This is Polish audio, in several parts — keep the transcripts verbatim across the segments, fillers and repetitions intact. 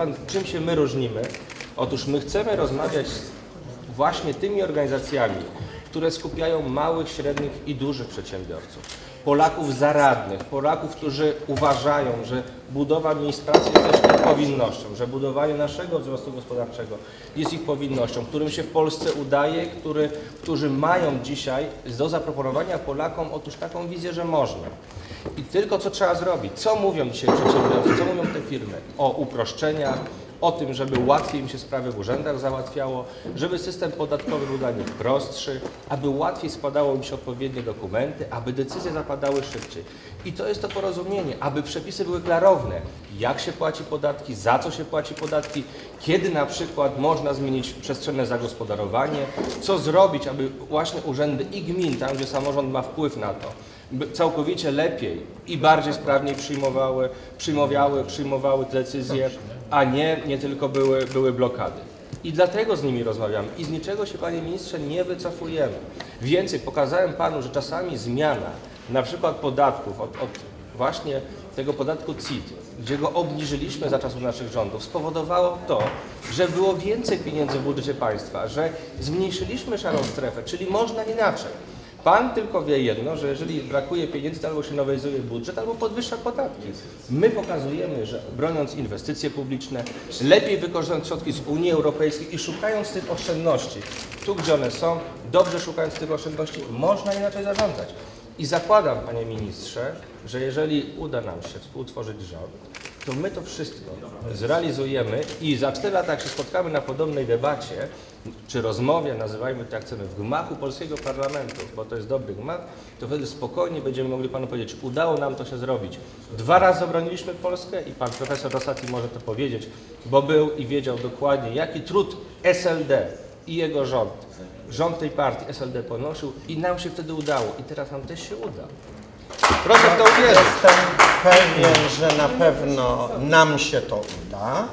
pan, czym się my różnimy? Otóż my chcemy rozmawiać z właśnie tymi organizacjami, które skupiają małych, średnich i dużych przedsiębiorców. Polaków zaradnych, Polaków, którzy uważają, że budowa miejsc pracy jest też ich powinnością, że budowanie naszego wzrostu gospodarczego jest ich powinnością, którym się w Polsce udaje, który, którzy mają dzisiaj do zaproponowania Polakom otóż taką wizję, że można. I tylko co trzeba zrobić? Co mówią dzisiaj przedsiębiorcy, co mówią te firmy? O uproszczeniach, o tym, żeby łatwiej im się sprawy w urzędach załatwiało, żeby system podatkowy był dla nich prostszy, aby łatwiej składało im się odpowiednie dokumenty, aby decyzje zapadały szybciej. I to jest to porozumienie, aby przepisy były klarowne, jak się płaci podatki, za co się płaci podatki, kiedy na przykład można zmienić przestrzenne zagospodarowanie, co zrobić, aby właśnie urzędy i gmin, tam gdzie samorząd ma wpływ na to, całkowicie lepiej i bardziej sprawniej przyjmowały, przyjmowały, przyjmowały decyzje, a nie, nie tylko były, były blokady. I dlatego z nimi rozmawiamy i z niczego się, panie ministrze, nie wycofujemy. Więcej, pokazałem panu, że czasami zmiana na przykład podatków od, od właśnie tego podatku C I T, gdzie go obniżyliśmy za czasów naszych rządów, spowodowało to, że było więcej pieniędzy w budżecie państwa, że zmniejszyliśmy szarą strefę, czyli można inaczej. Pan tylko wie jedno, że jeżeli brakuje pieniędzy, to albo się nowelizuje budżet, albo podwyższa podatki. My pokazujemy, że broniąc inwestycje publiczne, lepiej wykorzystując środki z Unii Europejskiej i szukając tych oszczędności, tu gdzie one są, dobrze szukając tych oszczędności, można inaczej zarządzać. I zakładam, panie ministrze, że jeżeli uda nam się współtworzyć rząd, to my to wszystko zrealizujemy i za cztery lata, jak się spotkamy na podobnej debacie, czy rozmowie, nazywajmy to jak chcemy, w gmachu polskiego parlamentu, bo to jest dobry gmach, to wtedy spokojnie będziemy mogli panu powiedzieć, udało nam to się zrobić. Dwa razy obroniliśmy Polskę i pan profesor Rosati może to powiedzieć, bo był i wiedział dokładnie, jaki trud S L D i jego rząd, rząd tej partii S L D ponosił i nam się wtedy udało i teraz nam też się uda. Proszę w to uwierzyć. Jestem pewien, że na pewno nam się to uda.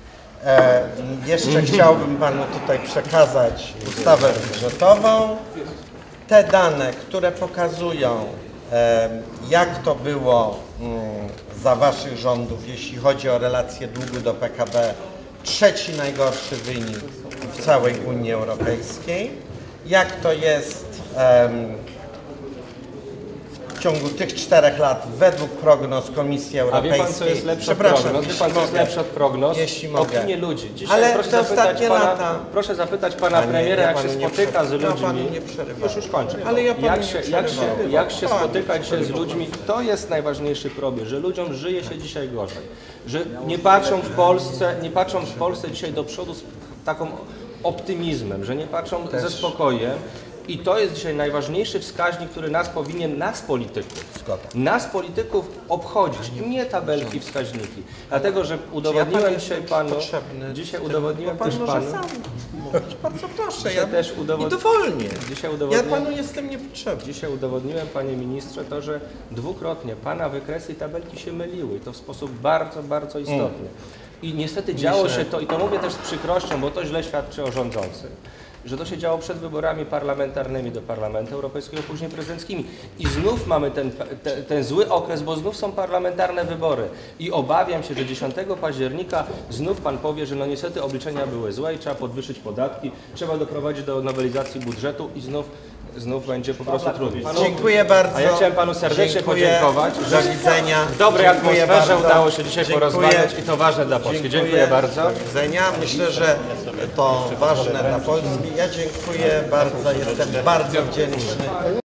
E, jeszcze chciałbym panu tutaj przekazać ustawę budżetową. Te dane, które pokazują, e, jak to było mm, za waszych rządów, jeśli chodzi o relację długu do P K B, trzeci najgorszy wynik w całej Unii Europejskiej. Jak to jest um, w ciągu tych czterech lat według prognoz Komisji Europejskiej. A wie pan, co jest lepsze od prognoz? Wie pan, co jest lepsze od prognoz? Jeśli mogę. Opinie ludzi. Dzisiaj Ale proszę te zapytać ostatnie pana, lata... Proszę zapytać pana Panie, premiera, ja jak się spotyka z ludźmi. Ja panu nie przerywam. Już, już kończę. Ale ja panu jak nie się, jak się, przerywam. jak się Panie, spotykać się z ludźmi, to jest najważniejszy problem, że ludziom żyje się dzisiaj gorzej. Że nie patrzą w Polsce, nie patrzą w Polsce dzisiaj do przodu z taką optymizmem, że nie patrzą Też. ze spokojem. I to jest dzisiaj najważniejszy wskaźnik, który nas powinien, nas polityków, nas polityków obchodzić, nie tabelki, wskaźniki. Dlatego, że udowodniłem ja dzisiaj panu, dzisiaj udowodniłem też panu, bardzo proszę, ja też udowod... dowolnie. Dzisiaj udowodniłem, ja panu jestem niepotrzebny. Dzisiaj udowodniłem, panie ministrze, to, że dwukrotnie pana wykresy i tabelki się myliły, to w sposób bardzo, bardzo istotny. Mm. I niestety działo Myślę... się to, i to mówię też z przykrością, bo to źle świadczy o rządzących, że to się działo przed wyborami parlamentarnymi do Parlamentu Europejskiego, później prezydenckimi. I znów mamy ten, ten, ten zły okres, bo znów są parlamentarne wybory. I obawiam się, że dziesiątego października znów pan powie, że no niestety obliczenia były złe i trzeba podwyższyć podatki, trzeba doprowadzić do nowelizacji budżetu i znów znów będzie po prostu trudniej. Panu, Dziękuję bardzo. A ja chciałem panu serdecznie Dziękuję. podziękować, że do widzenia. w dobrej Dziękuję atmosferze bardzo. udało się dzisiaj Dziękuję. porozmawiać i to ważne dla Polski. Dziękuję, dziękuję bardzo. Do widzenia. Myślę, że to ważne dla Polski. Ja dziękuję bardzo, jestem bardzo wdzięczny.